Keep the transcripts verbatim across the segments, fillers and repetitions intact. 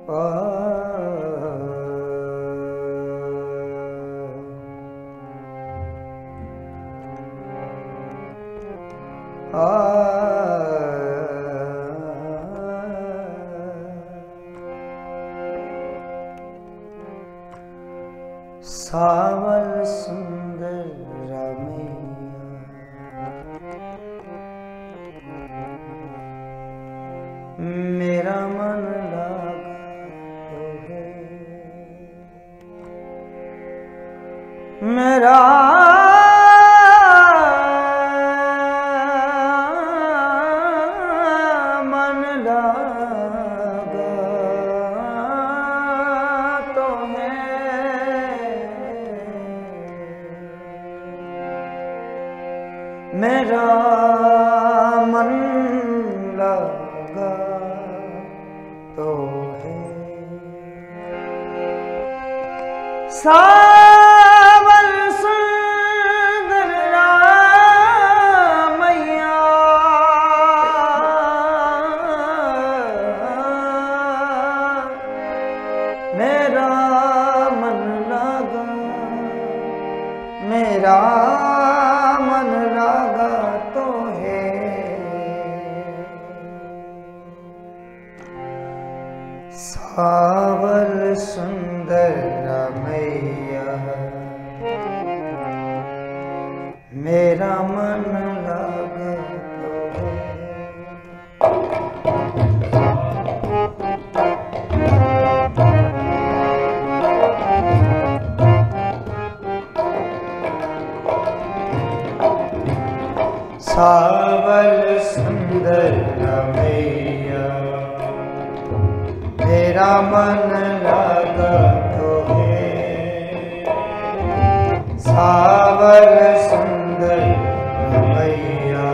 सावल सुंदर रमैया मेरा मन लागा तो है, मेरा मन लागा तो है, मेरा मन लगा तो है। सावल सुंदर रामैया मेरा मन लगा, मेरा मन लगा तो है। सावल सुंदर रमैया मेरा मन लगा तो है। सावल सुंदर रमैया मेरा मन लगा तो है। सावल सुंदर रमैया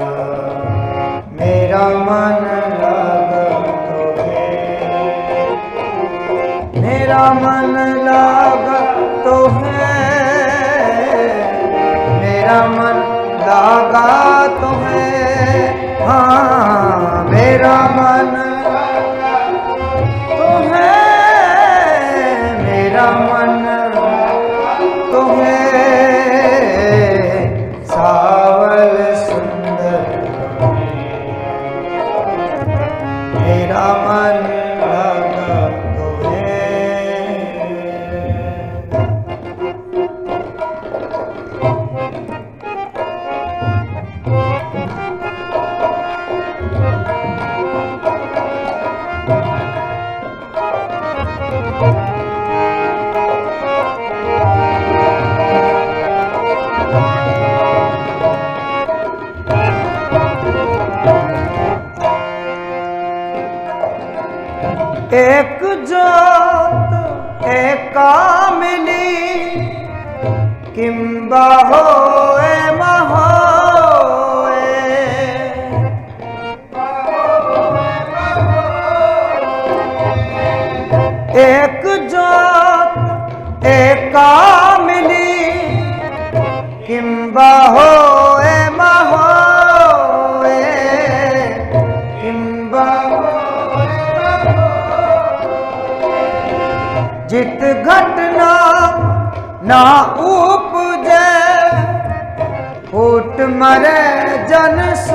मेरा मन लगा तो है, मेरा मन लगा तो है, मेरा मन लगा तो है। हाँ मेरा मन लगा तो है, मेरा मन तो है। सावल सुंदर मेरा मन लगा तो है। एक जोत एका मिली किंबा होए महोए, एक जोत एका मिली किंबा होए महोए, किंबा जित घटना ना उपजे फूट मरे जन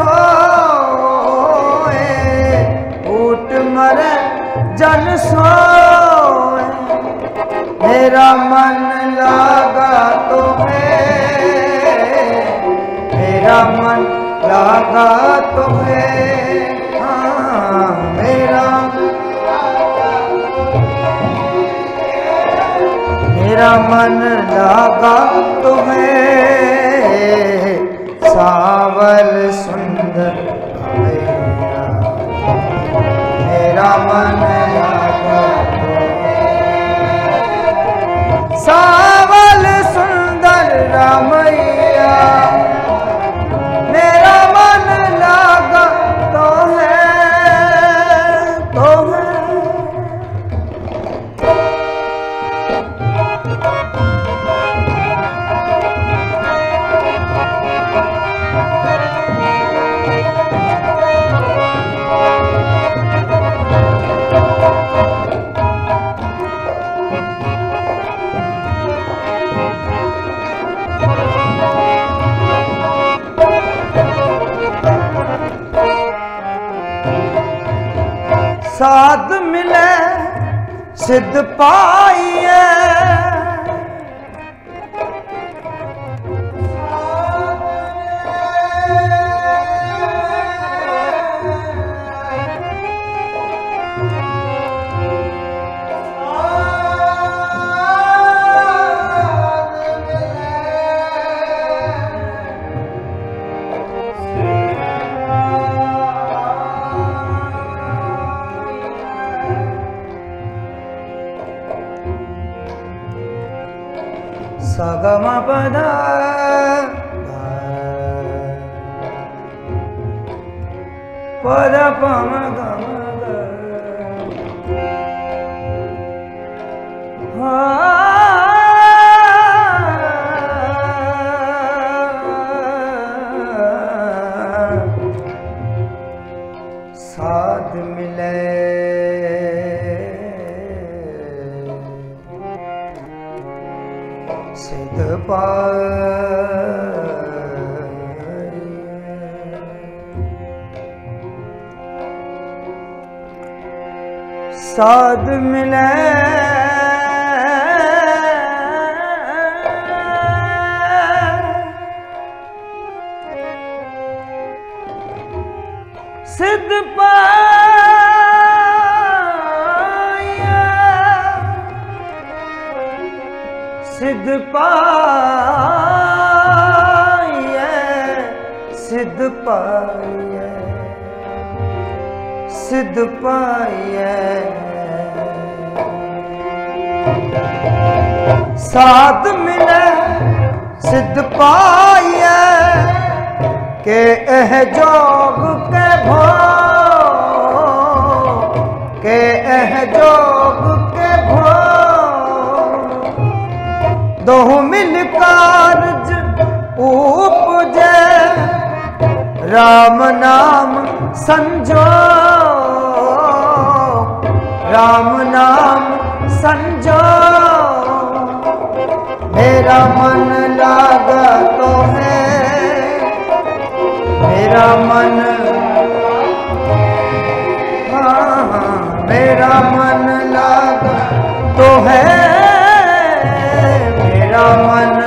सोए, फूट मरे जन सोए। मेरा मन लगा तो है, मेरा मन लगा तो है। हाँ मेरा मेरा मन लगा तो है। सावल सुंदर रमैया मेरा मन लगा तो है। सावल सुंदर रमैया मेरा मन लगा तो है, तो है। साध मिले सिद्ध पाइए, सगम पद पद पम गम साध मिले सिद्ध पाइए, साध मिले सिद्ध पाइए, सिद्ध पाइए, सिद्ध पाइए, सिद्ध पाइए। साध मिले सिद्ध पाइए के एह जोग के भो, के एह जोग के भो, दोह मिल कारज उपजे, राम नाम संजो, राम नाम संजो। मेरा मन लागा तो है, मेरा मन, हाँ मेरा मन लागा तो है, मेरा मन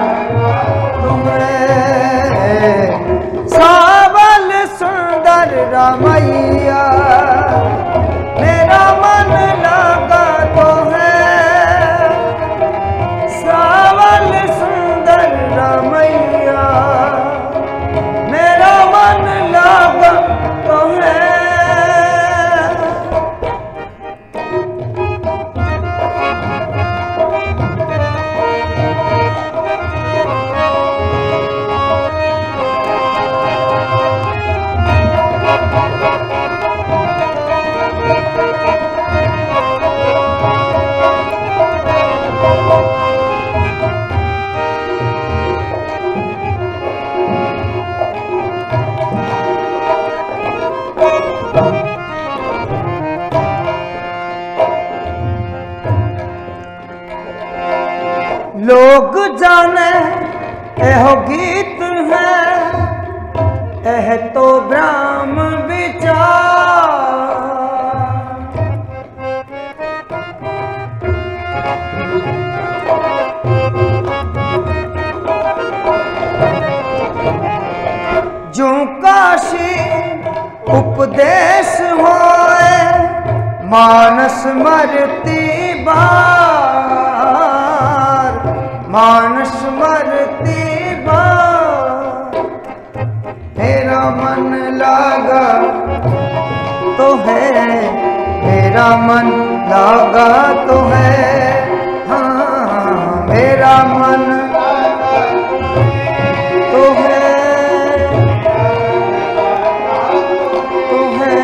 तुम्हें। सावल सुंदर रामैया, मेरा मन लागा तो है, सावल सुंदर रामैया, मेरा मन लागा तो है। लोग जाने एहो गीत है, एह तो ब्रह्म विचार। जो काशी उपदेश होए, मानस मरती बार, मानस मरती बार। मेरा मन लागा तो है, मेरा मन लागा तो है, हाँ मेरा मन तो है, तो है।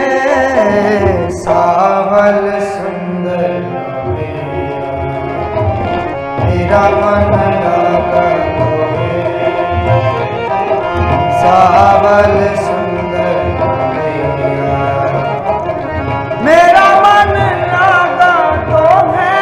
सावल सुंदर मेरा मन लागा तो है, सावल सुंदर मेरा मन लागा तो है।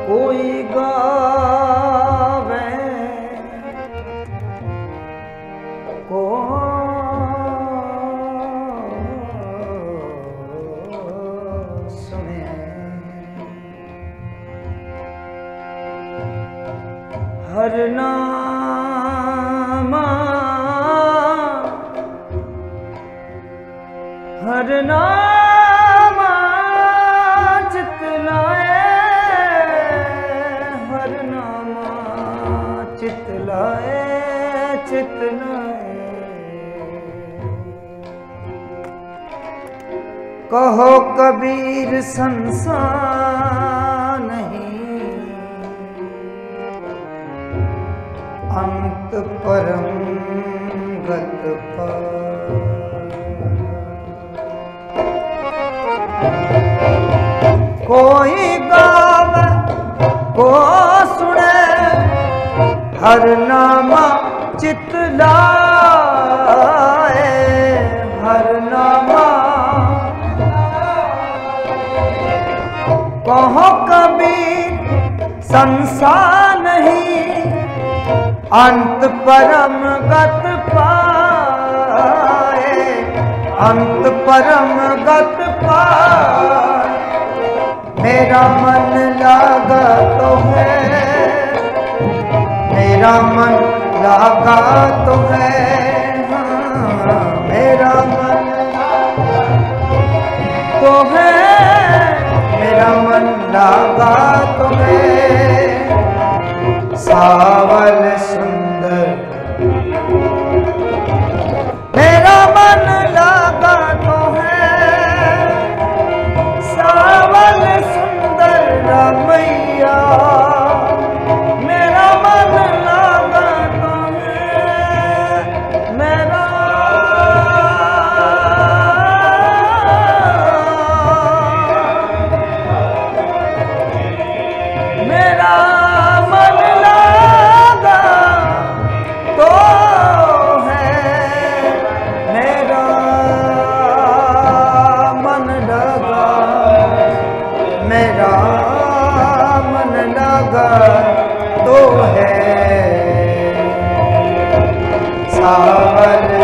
कोई गावे को सुने, हर नामा हर नामा चितलाए, हर नामा चितलाए चितलाए। कहो कबीर संसार नहीं, अंत परम गत पार। कोई गावे को सुने, हर नामा चितलाए, हर नामा। कहो कबीर संसार नहीं, अंत परम गत पाए, अंत परम गत पाए। मेरा मन लागा तो है, मेरा मन लागा तो है, हाँ, मेरा मन तो है, मेरा मन लागा तो है। सावल सुंदर मेरा मन लागा तो है, सावल सुंदर रामैया मेरा मन लागा तो है। मेरा मेरा मन लागा तो है, मेरा मन लगा, मेरा मन लगा तो है। सावल